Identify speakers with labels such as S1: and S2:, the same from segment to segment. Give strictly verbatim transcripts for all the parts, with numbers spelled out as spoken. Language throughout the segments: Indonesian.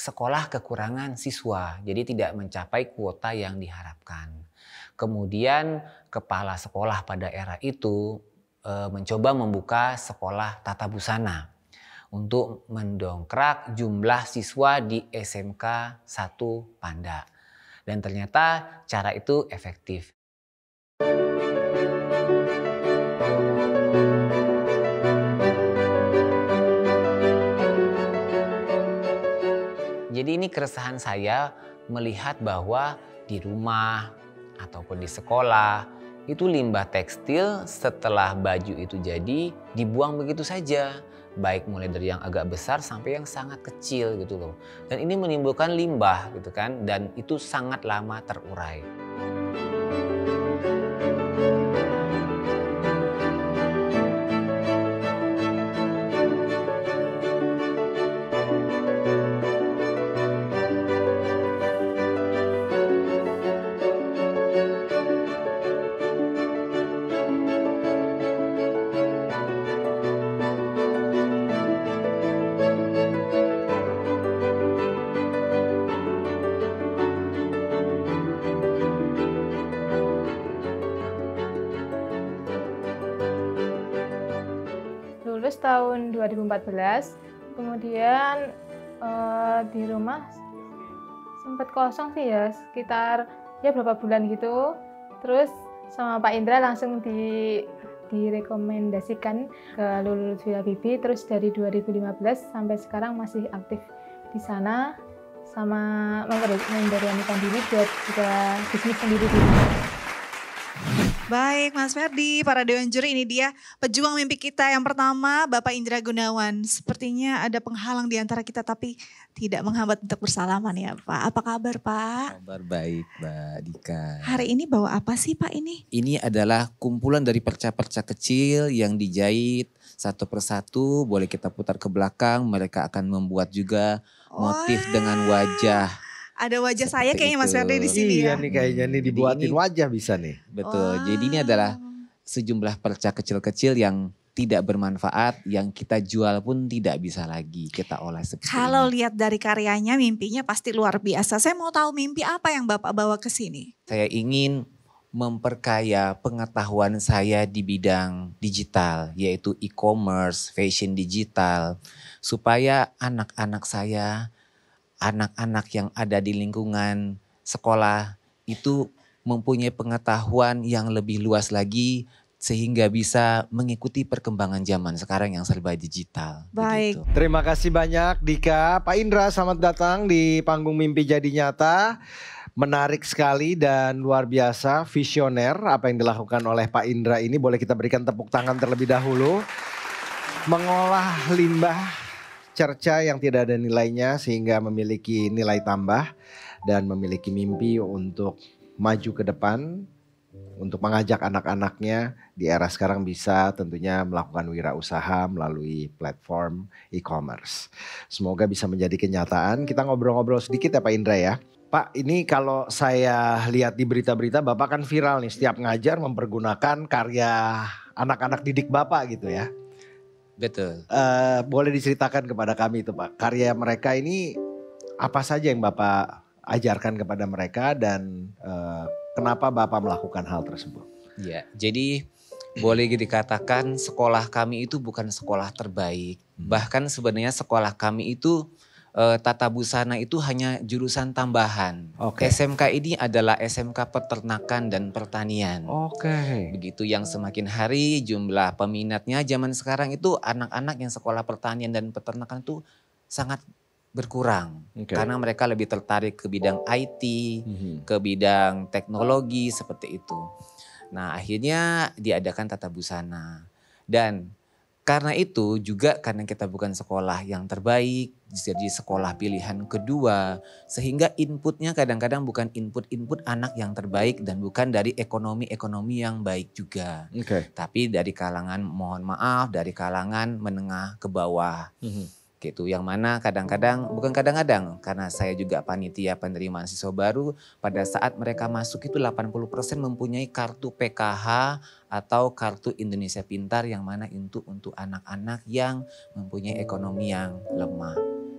S1: sekolah kekurangan siswa, jadi tidak mencapai kuota yang diharapkan. Kemudian kepala sekolah pada era itu e, mencoba membuka sekolah tata busana untuk mendongkrak jumlah siswa di S M K satu Panda. Dan ternyata cara itu efektif. Jadi ini keresahan saya melihat bahwa di rumah ataupun di sekolah itu limbah tekstil setelah baju itu jadi dibuang begitu saja. Baik mulai dari yang agak besar sampai yang sangat kecil gitu loh. Dan ini menimbulkan limbah gitu kan, dan itu sangat lama terurai.
S2: Lulus tahun dua ribu empat belas, kemudian eh, di rumah sempat kosong sih ya, sekitar ya berapa bulan gitu. Terus sama Pak Indra langsung di direkomendasikan ke Lulus Villa Bibi. Terus dari dua ribu lima belas sampai sekarang masih aktif di sana, sama memberanikan diri buat juga bisnis sendiri di rumah.
S3: Baik Mas Ferdi, para Dewan Juri, ini dia pejuang mimpi kita yang pertama, Bapak Indra Gunawan. Sepertinya ada penghalang di antara kita tapi tidak menghambat untuk bersalaman ya Pak. Apa kabar Pak?
S4: Kabar baik Mbak Dika.
S3: Hari ini bawa apa sih Pak ini?
S4: Ini adalah kumpulan dari perca-perca kecil yang dijahit satu persatu. Boleh kita putar ke belakang, mereka akan membuat juga motif
S3: Wah.
S4: dengan wajah.
S3: Ada wajah
S4: Seperti
S3: saya kayaknya Mas
S4: itu.
S3: Ferdi di sini
S5: Iya
S3: ya.
S5: nih kayaknya nih dibuatin
S4: ini-
S5: wajah bisa nih.
S4: Betul,
S3: Wow.
S4: jadi ini adalah sejumlah perca kecil-kecil yang tidak bermanfaat, yang kita jual pun tidak bisa lagi kita olah seperti
S3: Kalau
S4: ini.
S3: lihat dari karyanya, mimpinya pasti luar biasa. Saya mau tahu mimpi apa yang Bapak bawa ke sini?
S4: Saya ingin memperkaya pengetahuan saya di bidang digital, yaitu e-commerce, fashion digital, supaya anak-anak saya, anak-anak yang ada di lingkungan sekolah itu mempunyai pengetahuan yang lebih luas lagi sehingga bisa mengikuti perkembangan zaman sekarang yang serba digital.
S3: Baik.
S4: begitu.
S5: Terima kasih banyak Dika. Pak Indra, selamat datang di panggung Mimpi Jadi Nyata. Menarik sekali dan luar biasa, visioner apa yang dilakukan oleh Pak Indra ini. Boleh kita berikan tepuk tangan terlebih dahulu. Mengolah limbah cerca yang tidak ada nilainya sehingga memiliki nilai tambah dan memiliki mimpi untuk maju ke depan, untuk mengajak anak-anaknya di era sekarang bisa tentunya melakukan wirausaha melalui platform e-commerce. Semoga bisa menjadi kenyataan. Kita ngobrol-ngobrol sedikit ya Pak Indra ya. Pak, ini kalau saya lihat di berita-berita Bapak kan viral nih setiap ngajar mempergunakan karya anak-anak didik Bapak gitu ya.
S4: Betul.
S5: Eh, boleh diceritakan kepada kami itu Pak, karya mereka ini apa saja yang Bapak ajarkan kepada mereka dan eh, kenapa Bapak melakukan hal tersebut?
S4: Ya, jadi boleh dikatakan sekolah kami itu bukan sekolah terbaik. Bahkan sebenarnya sekolah kami itu eh, tata busana itu hanya jurusan tambahan.
S5: Oke.
S4: S M K ini adalah S M K peternakan dan pertanian.
S5: Oke.
S4: Begitu yang semakin hari jumlah peminatnya zaman sekarang itu anak-anak yang sekolah pertanian dan peternakan itu sangat berkurang.
S5: Oke.
S4: Karena mereka lebih tertarik ke bidang I T,
S5: Mhm.
S4: ke bidang teknologi seperti itu. Nah akhirnya diadakan tata busana. Dan karena itu juga karena kita bukan sekolah yang terbaik, jadi sekolah pilihan kedua. Sehingga inputnya kadang-kadang bukan input-input anak yang terbaik dan bukan dari ekonomi-ekonomi yang baik juga.
S5: Oke.
S4: Tapi dari kalangan mohon maaf dari kalangan menengah ke bawah.
S5: Mhm.
S4: Gitu, yang mana kadang-kadang, bukan kadang-kadang, karena saya juga panitia penerimaan siswa baru, pada saat mereka masuk itu delapan puluh persen mempunyai kartu P K H atau kartu Indonesia Pintar yang mana itu untuk anak-anak yang mempunyai ekonomi yang lemah.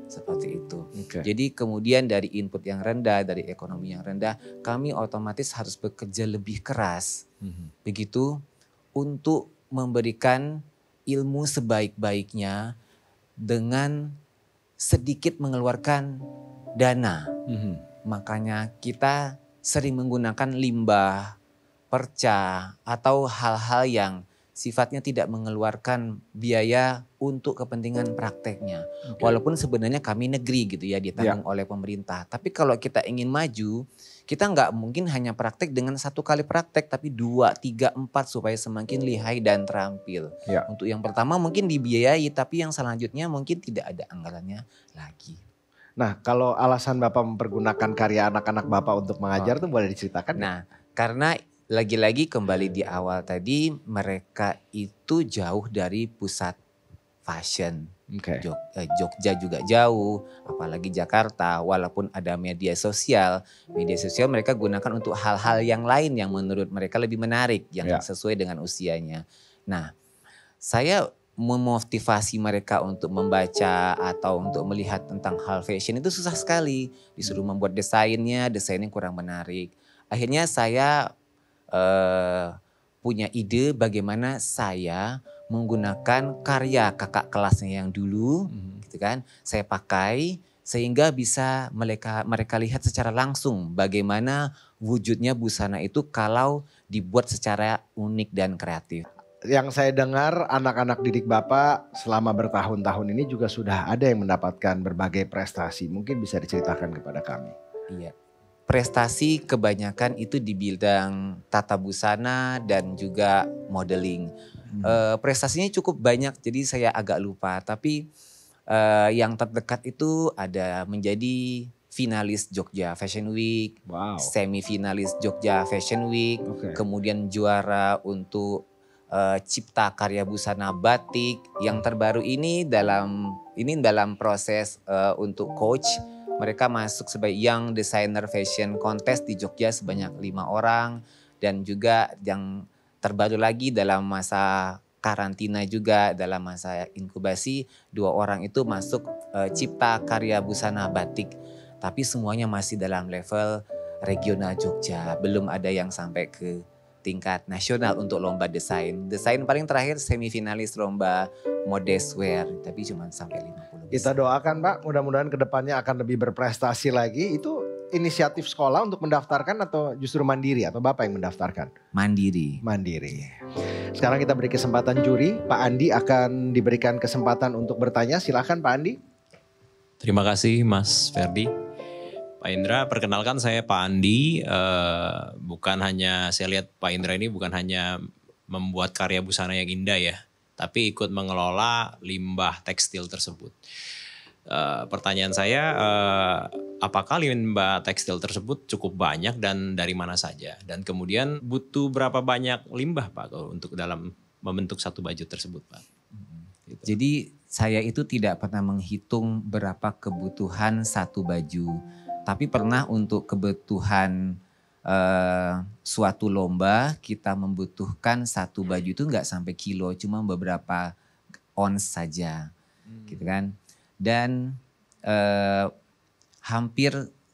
S4: seperti itu.
S5: Oke.
S4: Jadi kemudian dari input yang rendah, dari ekonomi yang rendah, kami otomatis harus bekerja lebih keras.
S5: Mhm.
S4: Begitu untuk memberikan ilmu sebaik-baiknya dengan sedikit mengeluarkan dana.
S5: Mhm.
S4: Makanya kita sering menggunakan limbah, perca, atau hal-hal yang sifatnya tidak mengeluarkan biaya untuk kepentingan prakteknya.
S5: Oke.
S4: Walaupun sebenarnya kami negeri gitu ya, ditanggung oleh pemerintah. Tapi kalau kita ingin maju, kita nggak mungkin hanya praktek dengan satu kali praktek, tapi dua, tiga, empat supaya semakin lihai dan terampil.
S5: Ya.
S4: Untuk yang pertama mungkin dibiayai, tapi yang selanjutnya mungkin tidak ada anggarannya lagi.
S5: Nah, kalau alasan Bapak mempergunakan karya anak-anak Bapak untuk mengajar tuh boleh diceritakan? nggak?
S4: Nah, karena lagi-lagi kembali di awal tadi, mereka itu jauh dari pusat fashion.
S5: Oke.
S4: Jog, eh, Jogja juga jauh, apalagi Jakarta. Walaupun ada media sosial, media sosial mereka gunakan untuk hal-hal yang lain yang menurut mereka lebih menarik, yang
S5: Ya.
S4: sesuai dengan usianya. Nah, saya memotivasi mereka untuk membaca atau untuk melihat tentang hal fashion itu susah sekali. Disuruh membuat desainnya, desainnya kurang menarik. Akhirnya saya eh, punya ide bagaimana saya menggunakan karya kakak kelasnya yang dulu,
S5: Mhm.
S4: gitu kan, saya pakai sehingga bisa mereka mereka lihat secara langsung bagaimana wujudnya busana itu kalau dibuat secara unik dan kreatif.
S5: Yang saya dengar anak-anak didik Bapak selama bertahun-tahun ini juga sudah ada yang mendapatkan berbagai prestasi. Mungkin bisa diceritakan kepada kami.
S4: Iya. Prestasi kebanyakan itu di bidang tata busana dan juga modeling.
S5: Hmm.
S4: Eh, prestasinya cukup banyak, jadi saya agak lupa. Tapi eh, yang terdekat itu ada menjadi finalis Jogja Fashion Week,
S5: Wow.
S4: semifinalis Jogja Fashion Week,
S5: Oke.
S4: kemudian juara untuk eh, cipta karya busana batik. Yang terbaru ini dalam ini dalam proses eh, untuk coach. Mereka masuk sebagai Young Designer Fashion Contest di Jogja sebanyak lima orang. Dan juga yang terbaru lagi dalam masa karantina juga, dalam masa inkubasi, dua orang itu masuk eh, cipta karya busana batik. Tapi semuanya masih dalam level regional Jogja. Belum ada yang sampai ke tingkat nasional untuk lomba desain. Desain paling terakhir semifinalis lomba modest wear, tapi cuma sampai lima puluh
S5: Kita
S4: besar.
S5: doakan Pak, mudah-mudahan kedepannya akan lebih berprestasi lagi. Itu inisiatif sekolah untuk mendaftarkan atau justru mandiri atau Bapak yang mendaftarkan?
S4: Mandiri.
S5: Mandiri. Sekarang kita beri kesempatan juri. Pak Andi akan diberikan kesempatan untuk bertanya. Silakan Pak Andi.
S6: Terima kasih Mas Ferdi. Pak Indra, perkenalkan saya Pak Andi. Eh, bukan hanya, saya lihat Pak Indra ini bukan hanya membuat karya busana yang indah ya, tapi ikut mengelola limbah tekstil tersebut. Eh, pertanyaan saya, eh, apakah limbah tekstil tersebut cukup banyak dan dari mana saja? Dan kemudian butuh berapa banyak limbah Pak kalau untuk dalam membentuk satu baju tersebut Pak? Gitu.
S4: Jadi saya itu tidak pernah menghitung berapa kebutuhan satu baju. Tapi pernah untuk kebutuhan eh, suatu lomba kita membutuhkan satu baju itu nggak sampai kilo, cuma beberapa ons saja, gitu kan. Dan eh, hampir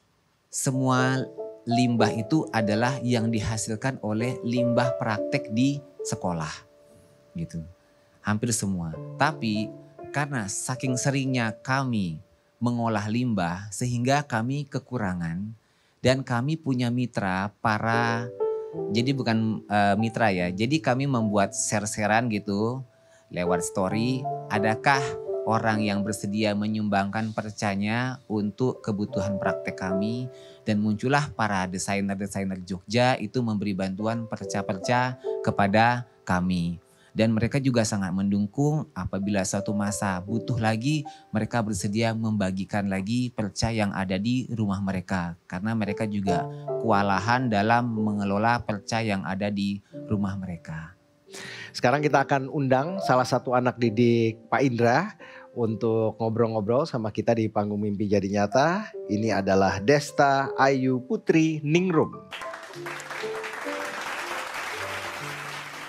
S4: semua limbah itu adalah yang dihasilkan oleh limbah praktek di sekolah, gitu. Hampir semua. Tapi karena saking seringnya kami mengolah limbah sehingga kami kekurangan dan kami punya mitra para, jadi bukan uh, mitra ya, jadi kami membuat share-sharean gitu lewat story, adakah orang yang bersedia menyumbangkan percanya untuk kebutuhan praktek kami, dan muncullah para desainer-desainer Jogja itu memberi bantuan perca-perca kepada kami. Dan mereka juga sangat mendukung apabila suatu masa butuh lagi, mereka bersedia membagikan lagi perca yang ada di rumah mereka. Karena mereka juga kewalahan dalam mengelola perca yang ada di rumah mereka.
S5: Sekarang kita akan undang salah satu anak didik Pak Indra untuk ngobrol-ngobrol sama kita di panggung Mimpi Jadi Nyata. Ini adalah Desta Ayu Putri Ningrum.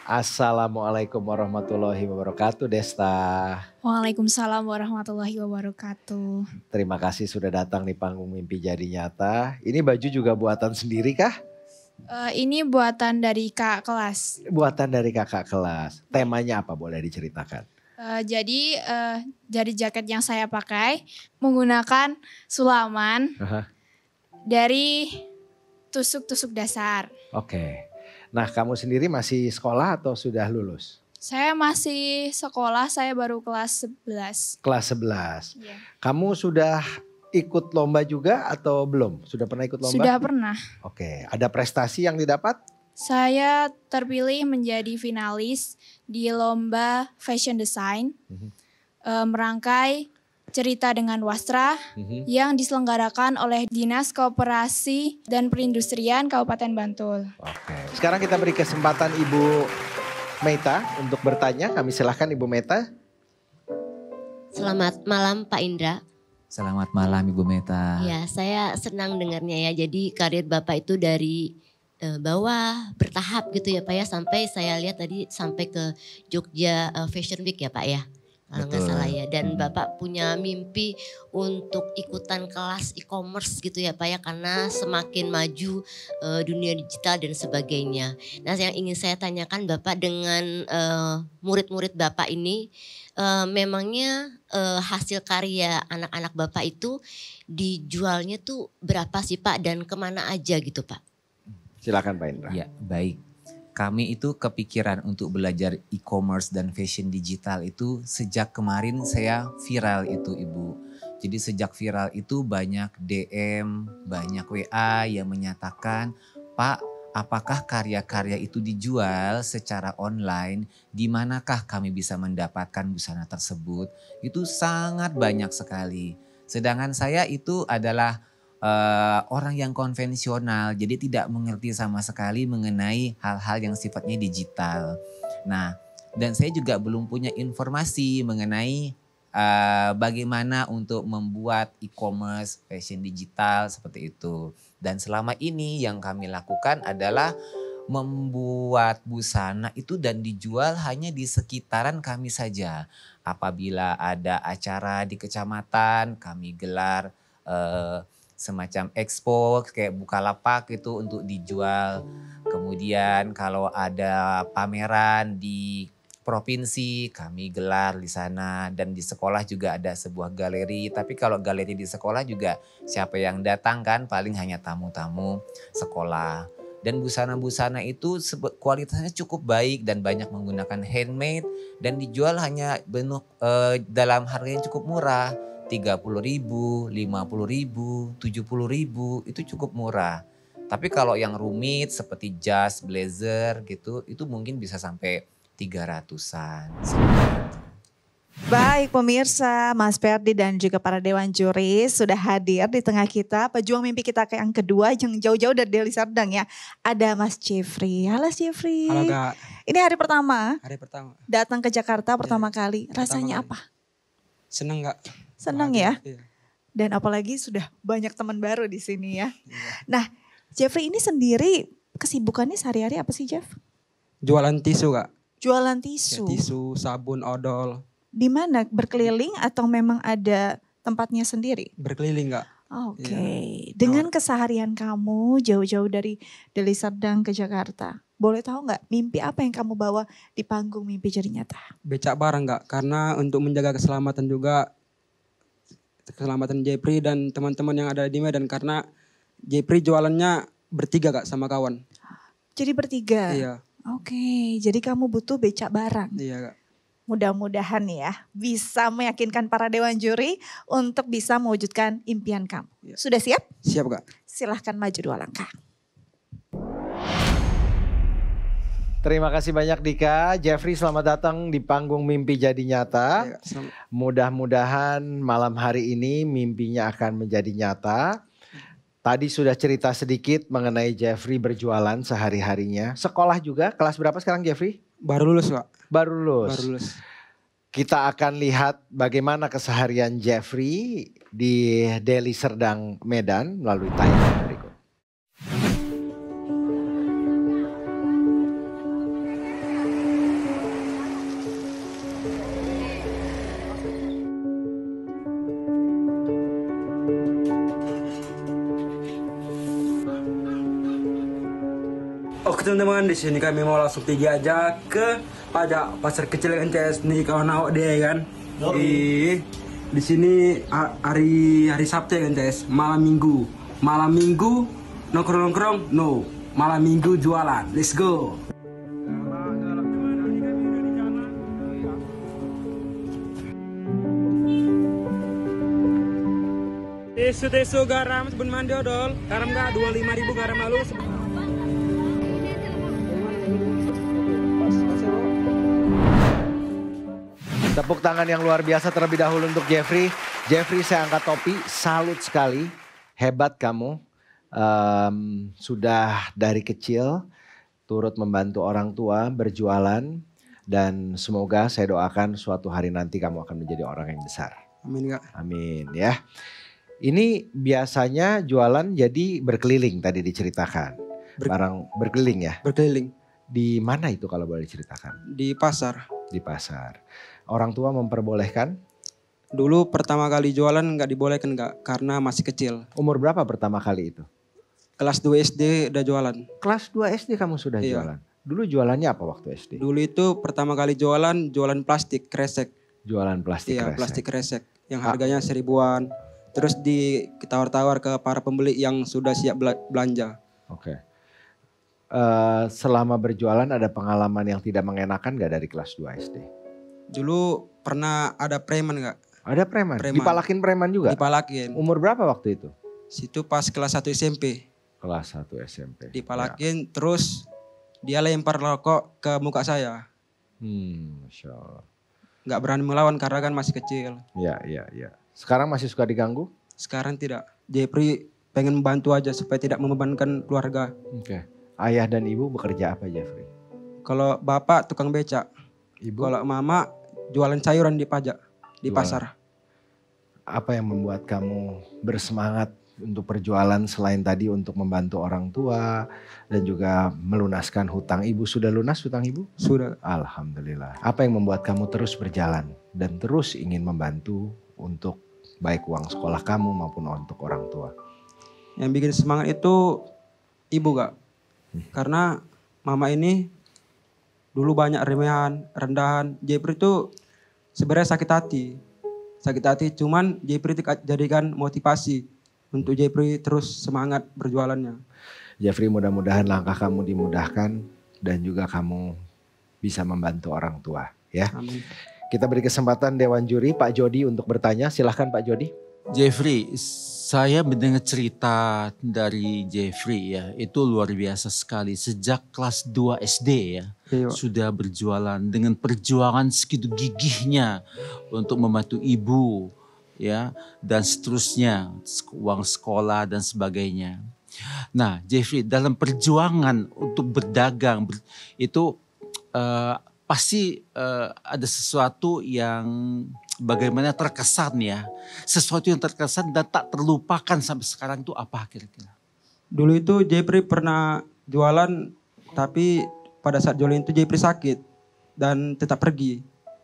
S5: Assalamualaikum warahmatullahi wabarakatuh, Desta.
S7: Waalaikumsalam warahmatullahi wabarakatuh.
S5: Terima kasih sudah datang di panggung Mimpi Jadi Nyata. Ini baju juga buatan sendiri kah?
S7: Uh, ini buatan dari kakak kelas.
S5: Buatan dari kakak kelas. Temanya apa, boleh diceritakan?
S7: Uh, jadi uh, dari jaket yang saya pakai menggunakan sulaman
S5: Aha.
S7: dari tusuk-tusuk dasar.
S5: Oke. Nah, kamu sendiri masih sekolah atau sudah lulus?
S7: Saya masih sekolah, saya baru kelas sebelas.
S5: Kelas sebelas.
S7: Iya.
S5: Kamu sudah ikut lomba juga atau belum? Sudah pernah ikut lomba?
S7: Sudah pernah.
S5: Oke, ada prestasi yang didapat?
S7: Saya terpilih menjadi finalis di lomba fashion design,
S5: Mhm.
S7: uh, merangkai cerita dengan wastra
S5: Mhm.
S7: yang diselenggarakan oleh Dinas Koperasi dan Perindustrian Kabupaten Bantul.
S5: Oke, sekarang kita beri kesempatan Ibu Meta untuk bertanya. Kami silahkan Ibu Meta.
S8: Selamat malam Pak Indra.
S4: Selamat malam Ibu Meta.
S8: Ya, saya senang dengarnya ya. Jadi karir Bapak itu dari eh, bawah bertahap gitu ya Pak ya. Sampai saya lihat tadi sampai ke Jogja eh, Fashion Week ya Pak ya. Kalau nggak
S4: Betul.
S8: salah ya. Dan
S4: Hmm.
S8: Bapak punya mimpi untuk ikutan kelas e-commerce gitu ya Pak ya. Karena semakin maju eh, dunia digital dan sebagainya. Nah, yang ingin saya tanyakan Bapak dengan eh, murid-murid Bapak ini, eh, memangnya eh, hasil karya anak-anak Bapak itu dijualnya tuh berapa sih Pak dan kemana aja gitu Pak?
S5: Silakan Pak Indra.
S4: Ya, baik. Kami itu kepikiran untuk belajar e-commerce dan fashion digital itu sejak kemarin saya viral itu Ibu. Jadi sejak viral itu banyak D M, banyak W A yang menyatakan, Pak, apakah karya-karya itu dijual secara online? Di manakah kami bisa mendapatkan busana tersebut? Itu sangat banyak sekali. Sedangkan saya itu adalah Uh, orang yang konvensional, jadi tidak mengerti sama sekali mengenai hal-hal yang sifatnya digital. Nah, dan saya juga belum punya informasi mengenai uh, bagaimana untuk membuat e-commerce, fashion digital seperti itu. Dan selama ini yang kami lakukan adalah membuat busana itu dan dijual hanya di sekitaran kami saja. Apabila ada acara di kecamatan, kami gelar uh, semacam expo kayak Bukalapak itu untuk dijual. Kemudian kalau ada pameran di provinsi kami gelar di sana, dan di sekolah juga ada sebuah galeri. Tapi kalau galeri di sekolah juga siapa yang datang kan, paling hanya tamu-tamu sekolah. Dan busana-busana itu kualitasnya cukup baik dan banyak menggunakan handmade dan dijual hanya benuk eh, dalam harga yang cukup murah. tiga puluh ribu, lima puluh ribu, tujuh puluh ribu itu cukup murah. Tapi kalau yang rumit seperti jas, blazer gitu itu mungkin bisa sampai tiga ratusan.
S3: Baik pemirsa, Mas Ferdi dan juga para Dewan Juri sudah hadir di tengah kita. Pejuang mimpi kita yang kedua yang jauh-jauh dari Deli Serdang ya. Ada Mas Jeffrey. Halo Jeffrey.
S9: Halo Kak.
S3: Ini hari pertama
S9: Hari pertama.
S3: datang ke Jakarta pertama
S9: Iya,
S3: kali. Rasanya
S9: pertama
S3: apa?
S9: Seneng Kak.
S3: Senang
S9: Bahagia.
S3: ya?
S9: Iya.
S3: Dan apalagi sudah banyak teman baru di sini ya.
S9: Iya.
S3: Nah, Jeffrey ini sendiri kesibukannya sehari-hari apa sih, Jeff?
S9: Jualan tisu Kak.
S3: Jualan
S9: Ya,
S3: tisu.
S9: tisu, sabun, odol.
S3: Di mana? Berkeliling atau memang ada tempatnya sendiri?
S9: Berkeliling Kak.
S3: Oke.
S9: Iya.
S3: Dengan keseharian kamu jauh-jauh dari Deli Serdang ke Jakarta, boleh tahu nggak mimpi apa yang kamu bawa di panggung Mimpi Jadi Nyata?
S9: Becak bareng Kak. Karena untuk menjaga keselamatan juga. Keselamatan Jeffrey dan teman-teman yang ada di Medan. Karena Jeffrey jualannya bertiga Kak sama kawan.
S3: Jadi bertiga?
S9: Iya.
S3: Oke, jadi kamu butuh becak barang.
S9: Iya Kak.
S3: Mudah-mudahan ya bisa meyakinkan para Dewan Juri untuk bisa mewujudkan impian kamu.
S9: Iya.
S3: Sudah siap?
S9: Siap Kak.
S3: Silahkan maju dua langkah.
S5: Terima kasih banyak Dika. Jeffrey, selamat datang di panggung Mimpi Jadi Nyata.
S9: Iya, Kak. Selamat.
S5: Mudah-mudahan malam hari ini mimpinya akan menjadi nyata. Tadi sudah cerita sedikit mengenai Jeffrey berjualan sehari-harinya. Sekolah juga, kelas berapa sekarang Jeffrey?
S9: Baru lulus Kak.
S5: Baru lulus.
S9: Baru lulus.
S5: Kita akan lihat bagaimana keseharian Jeffrey di Deli Serdang, Medan melalui tayangan berikut.
S9: Oke teman-teman, di sini kami mau langsung pergi aja ke pajak pasar kecil N T S nih kawan awak dia kan. Di di sini hari hari Sabtu ya N T S, malam Minggu. Malam Minggu nongkrong-nongkrong, no. Malam Minggu jualan. Let's go. Tesu-tesu garam sebelum mandi odol. Garam enggak dua puluh lima ribu garam lalu.
S5: Tepuk tangan yang luar biasa terlebih dahulu untuk Jeffrey. Jeffrey, saya angkat topi, salut sekali. Hebat kamu. Um, sudah dari kecil turut membantu orang tua berjualan. Dan semoga saya doakan suatu hari nanti kamu akan menjadi orang yang besar.
S9: Amin Kak.
S5: Amin ya. Ini biasanya jualan jadi berkeliling tadi diceritakan.
S9: Ber
S5: Barang berkeliling ya?
S9: Berkeliling.
S5: Di mana itu kalau boleh diceritakan?
S9: Di pasar.
S5: Di pasar. Orang tua memperbolehkan?
S9: Dulu pertama kali jualan nggak dibolehkan Kak, karena masih kecil.
S5: Umur berapa pertama kali itu?
S9: Kelas dua S D udah jualan.
S5: Kelas dua S D kamu sudah
S9: Iya.
S5: jualan? Dulu jualannya apa waktu S D?
S9: Dulu itu pertama kali jualan, jualan plastik kresek.
S5: Jualan plastik
S9: Iya,
S5: kresek?
S9: plastik kresek. Yang harganya seribuan. Terus ditawar-tawar ke para pembeli yang sudah siap bela- belanja.
S5: Oke. Uh, selama berjualan ada pengalaman yang tidak mengenakan gak dari kelas dua S D?
S9: Dulu pernah ada preman Kak.
S5: Ada preman?
S9: Preman.
S5: Dipalakin preman juga?
S9: Dipalakin.
S5: Umur berapa waktu itu?
S9: Situ pas kelas satu S M P.
S5: Kelas satu S M P.
S9: Dipalakin terus dia lempar rokok ke muka saya.
S5: Hmm, Masya Allah.
S9: Nggak berani melawan karena kan masih kecil.
S5: Ya, ya, ya. Sekarang masih suka diganggu?
S9: Sekarang tidak. Jeffrey pengen membantu aja supaya tidak membebankan keluarga.
S5: Oke. Ayah dan ibu bekerja apa Jeffrey?
S9: Kalau bapak tukang becak.
S5: Ibu?
S9: Kalau mama jualan sayuran di pajak, di
S5: Jualan.
S9: pasar.
S5: Apa yang membuat kamu bersemangat untuk perjualan selain tadi untuk membantu orang tua dan juga melunaskan hutang ibu? Sudah lunas hutang ibu?
S9: Sudah.
S5: Alhamdulillah. Apa yang membuat kamu terus berjalan dan terus ingin membantu untuk baik uang sekolah kamu maupun untuk orang tua?
S9: Yang bikin semangat itu ibu Kak. Hmm. Karena mama ini dulu banyak remehan, rendahan. Jeffrey itu sebenarnya sakit hati. Sakit hati cuman Jeffrey jadikan motivasi untuk Jeffrey terus semangat berjualannya.
S5: Jeffrey, mudah-mudahan langkah kamu dimudahkan dan juga kamu bisa membantu orang tua ya.
S9: Amin.
S5: Kita beri kesempatan Dewan Juri Pak Jody untuk bertanya. Silahkan Pak Jody.
S10: Jeffrey, saya mendengar cerita dari Jeffrey ya, itu luar biasa sekali. Sejak kelas dua S D ya,
S9: Iya.
S10: sudah berjualan dengan perjuangan segitu gigihnya untuk membantu ibu ya, dan seterusnya, uang sekolah dan sebagainya. Nah Jeffrey, dalam perjuangan untuk berdagang ber, itu uh, pasti uh, ada sesuatu yang bagaimana terkesan ya. Sesuatu yang terkesan dan tak terlupakan sampai sekarang itu apa kira-kira?
S9: Dulu itu Jeffrey pernah jualan, tapi pada saat jualan itu Jeffrey sakit dan tetap pergi.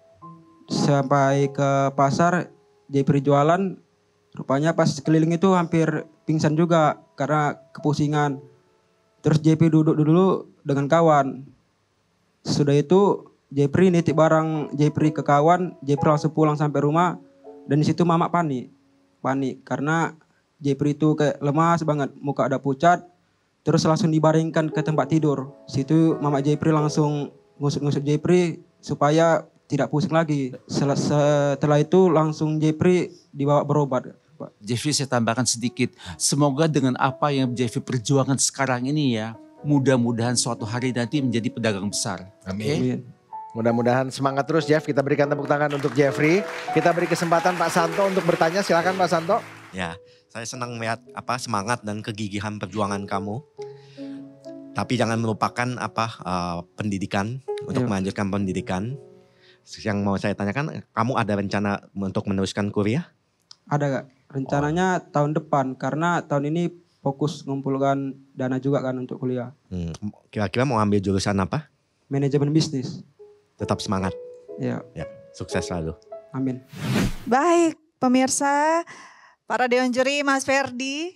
S9: Sampai ke pasar Jeffrey jualan, rupanya pas keliling itu hampir pingsan juga karena kepusingan. Terus Jeffrey duduk dulu dengan kawan. Sudah itu Jeffrey nitip barang Jeffrey ke kawan, Jeffrey langsung pulang sampai rumah dan di situ mama panik. Panik karena Jeffrey itu kayak lemas banget, muka ada pucat, terus langsung dibaringkan ke tempat tidur. Situ mama Jeffrey langsung ngusuk-ngusuk Jeffrey supaya tidak pusing lagi. Setelah itu langsung Jeffrey dibawa berobat.
S10: Jeffrey, saya tambahkan sedikit. Semoga dengan apa yang Jeffrey perjuangkan sekarang ini ya, mudah-mudahan suatu hari nanti menjadi pedagang besar.
S5: Amin.
S10: Okay?
S9: Amin.
S5: Mudah-mudahan semangat terus Jeff. Kita berikan tepuk tangan untuk Jeffrey. Kita beri kesempatan Pak Santo untuk bertanya. Silakan Pak Santo.
S11: Ya, saya senang melihat apa semangat dan kegigihan perjuangan kamu. Tapi jangan melupakan apa uh, pendidikan untuk
S9: Iya.
S11: melanjutkan pendidikan. Yang mau saya tanyakan, kamu ada rencana untuk meneruskan kuliah?
S9: Ada Kak, rencananya oh. tahun depan karena tahun ini fokus mengumpulkan dana juga kan untuk kuliah.
S11: Hmm, kira-kira mau ambil jurusan apa?
S9: Manajemen bisnis.
S11: Tetap semangat.
S9: Ya.
S11: Ya, sukses selalu.
S9: Amin.
S3: Baik pemirsa, para Dewan Juri, Mas Ferdi.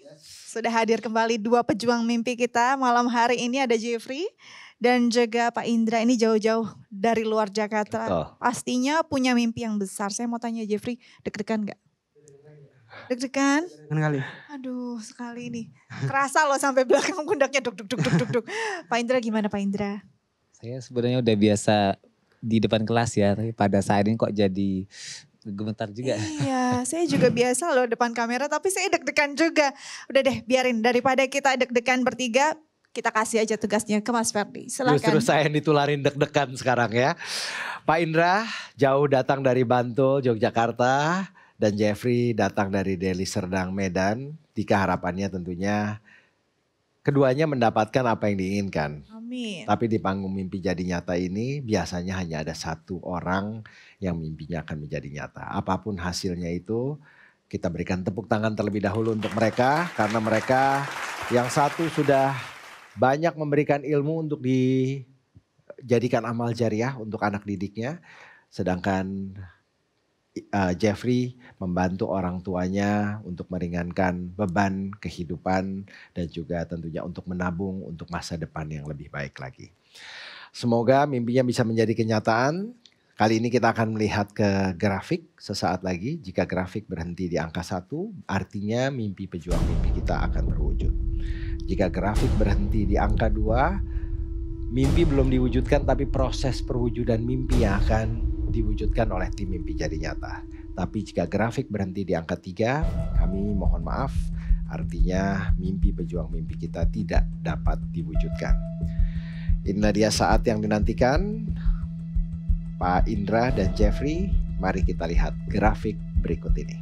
S3: Sudah hadir kembali dua pejuang mimpi kita malam hari ini, ada Jeffrey dan juga Pak Indra. Ini jauh-jauh dari luar Jakarta.
S5: Betul.
S3: Pastinya punya mimpi yang besar. Saya mau tanya Jeffrey, deg-degan gak? Deg-degan?
S9: Deg-degan kali.
S3: Aduh, sekali ini. Kerasa loh sampai belakang pundaknya duk duk duk duk duk duk. Pak Indra gimana Pak Indra?
S4: Saya sebenarnya udah biasa di depan kelas ya, tapi pada saat ini kok jadi gemetar juga.
S3: Iya, saya juga biasa loh depan kamera, tapi saya deg-degan juga. Udah deh, biarin daripada kita deg-degan bertiga, kita kasih aja tugasnya ke Mas Ferdi. Silakan.
S5: Justru saya yang ditularin deg-degan sekarang ya. Pak Indra jauh datang dari Bantul, Yogyakarta, dan Jeffrey datang dari Deli Serdang, Medan. Dika harapannya tentunya keduanya mendapatkan apa yang diinginkan.
S3: Amin.
S5: Tapi di panggung Mimpi Jadi Nyata ini biasanya hanya ada satu orang yang mimpinya akan menjadi nyata. Apapun hasilnya itu, kita berikan tepuk tangan terlebih dahulu untuk mereka. Karena mereka yang satu sudah banyak memberikan ilmu untuk dijadikan amal jariah untuk anak didiknya. Sedangkan uh, Jeffrey membantu orang tuanya untuk meringankan beban kehidupan. Dan juga tentunya untuk menabung untuk masa depan yang lebih baik lagi. Semoga mimpinya bisa menjadi kenyataan. Kali ini kita akan melihat ke grafik sesaat lagi. Jika grafik berhenti di angka satu, artinya mimpi pejuang mimpi kita akan terwujud. Jika grafik berhenti di angka dua, mimpi belum diwujudkan tapi proses perwujudan mimpi yang akan diwujudkan oleh tim Mimpi Jadi Nyata. Tapi jika grafik berhenti di angka tiga, kami mohon maaf, artinya mimpi pejuang mimpi kita tidak dapat diwujudkan. Inilah dia saat yang dinantikan. Pak Indra dan Jeffrey, mari kita lihat grafik berikut ini.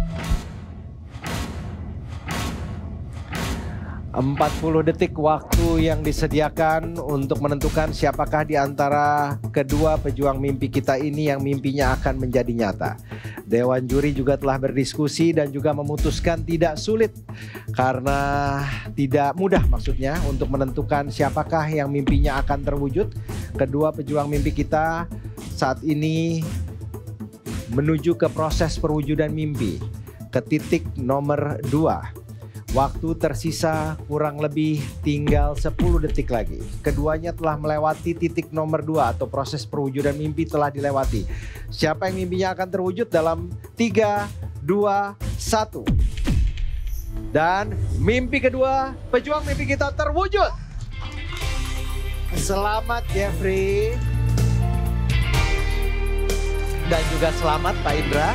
S5: empat puluh detik waktu yang disediakan untuk menentukan siapakah di antara kedua pejuang mimpi kita ini yang mimpinya akan menjadi nyata. Dewan juri juga telah berdiskusi dan juga memutuskan tidak sulit karena tidak mudah maksudnya untuk menentukan siapakah yang mimpinya akan terwujud. Kedua pejuang mimpi kita saat ini menuju ke proses perwujudan mimpi, ke titik nomor dua. Waktu tersisa kurang lebih tinggal sepuluh detik lagi. Keduanya telah melewati titik nomor dua atau proses perwujudan mimpi telah dilewati. Siapa yang mimpinya akan terwujud dalam tiga, dua, satu. Dan mimpi kedua pejuang mimpi kita terwujud. Selamat Jeffrey. Dan juga selamat Pak Indra.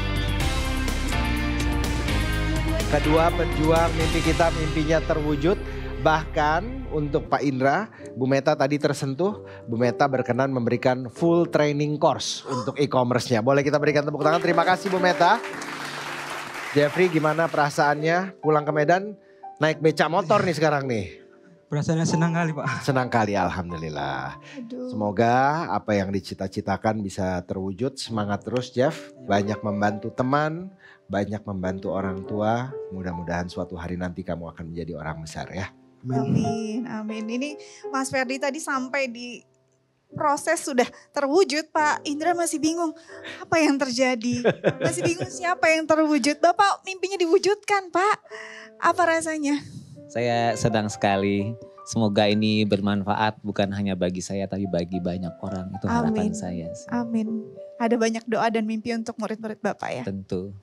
S5: Kedua pejuang mimpi kita mimpinya terwujud. Bahkan untuk Pak Indra, Bu Meta tadi tersentuh. Bu Meta berkenan memberikan full training course untuk e-commerce-nya. Boleh kita berikan tepuk tangan. Terima kasih Bu Meta. Jeffrey gimana perasaannya pulang ke Medan naik beca motor nih sekarang nih?
S9: Perasaannya senang kali Pak.
S5: Senang kali alhamdulillah.
S3: Aduh.
S5: Semoga apa yang dicita-citakan bisa terwujud. Semangat terus Jeff. Banyak membantu teman, banyak membantu orang tua. Mudah-mudahan suatu hari nanti kamu akan menjadi orang besar ya.
S3: Amin, amin. Ini Mas Ferdi tadi sampai di proses sudah terwujud, Pak Indra masih bingung apa yang terjadi. Masih bingung siapa yang terwujud. Bapak mimpinya diwujudkan Pak. Apa rasanya?
S4: Saya sedang sekali. Semoga ini bermanfaat bukan hanya bagi saya tapi bagi banyak orang. Itu harapan
S3: Amin.
S4: saya.
S3: Amin. Ada banyak doa dan mimpi untuk murid-murid Bapak ya.
S4: Tentu.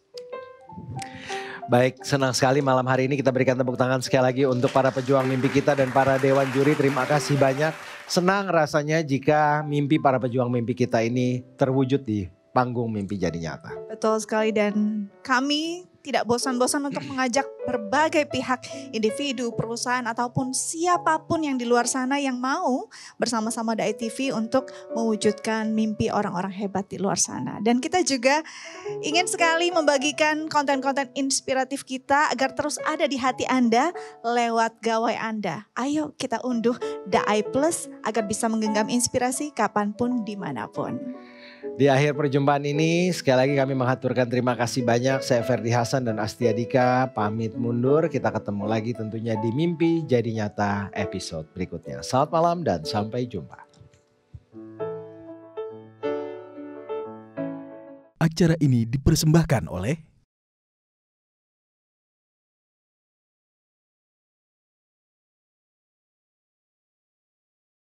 S5: Baik, senang sekali malam hari ini kita berikan tepuk tangan sekali lagi untuk para pejuang mimpi kita dan para dewan juri. Terima kasih banyak. Senang rasanya jika mimpi para pejuang mimpi kita ini terwujud di panggung Mimpi Jadi Nyata.
S3: Betul sekali, dan kami tidak bosan-bosan untuk mengajak berbagai pihak, individu, perusahaan, ataupun siapapun yang di luar sana yang mau bersama-sama Dai T V untuk mewujudkan mimpi orang-orang hebat di luar sana. Dan kita juga ingin sekali membagikan konten-konten inspiratif kita agar terus ada di hati Anda lewat gawai Anda. Ayo kita unduh Dai Plus agar bisa menggenggam inspirasi kapanpun, dimanapun.
S5: Di akhir perjumpaan ini sekali lagi kami mengaturkan terima kasih banyak. Saya Ferdi Hasan dan Astia Dika pamit mundur. Kita ketemu lagi tentunya di Mimpi Jadi Nyata episode berikutnya. Selamat malam dan sampai jumpa.
S12: Acara ini dipersembahkan oleh